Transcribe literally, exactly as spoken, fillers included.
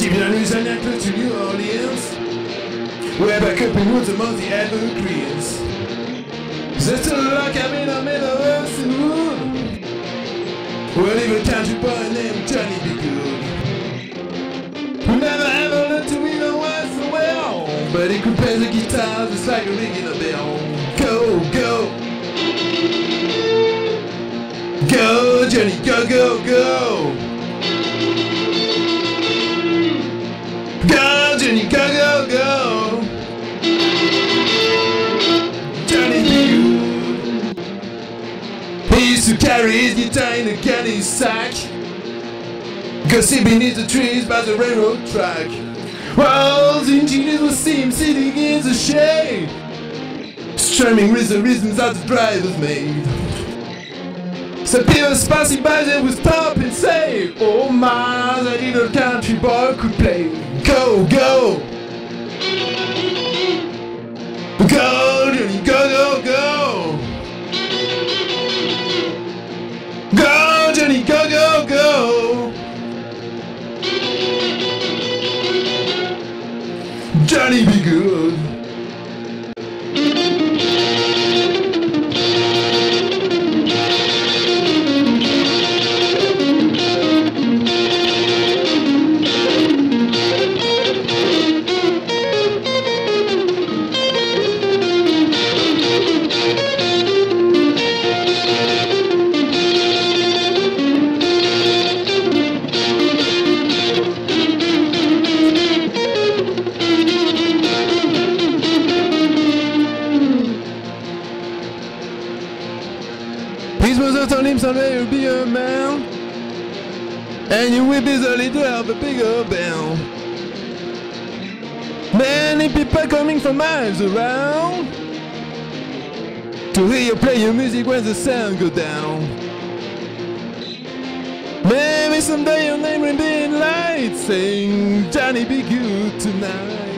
Keep your news and close to New Orleans. We're back up in woods among the evergreens. There's still a rock I'm in the middle of the wood. We'll leave a country boy named Johnny B. Goode, who never ever learned to read or write so well, but he could play the guitar just like a ring in a bell. Go, go, go, Johnny, go, go, go. Go, Johnny, go, go, go. Johnny B. Goode. He used to carry his guitar in a candy sack, go sit beneath the trees by the railroad track. While the engineers would see him sitting in the shade, strumming with the rhythms that the drivers made. So people passing by they would stop and say, oh my, that little country boy could play. Go, go, go, Johnny, go, go, go. Go, Johnny, go, go, go. Johnny B. Goode. His mother told him someday you'll be a man, and you will be the leader of a bigger band. Many people coming from miles around to hear you play your music when the sun goes down. Maybe someday your name will be in lights saying Johnny B. Goode tonight.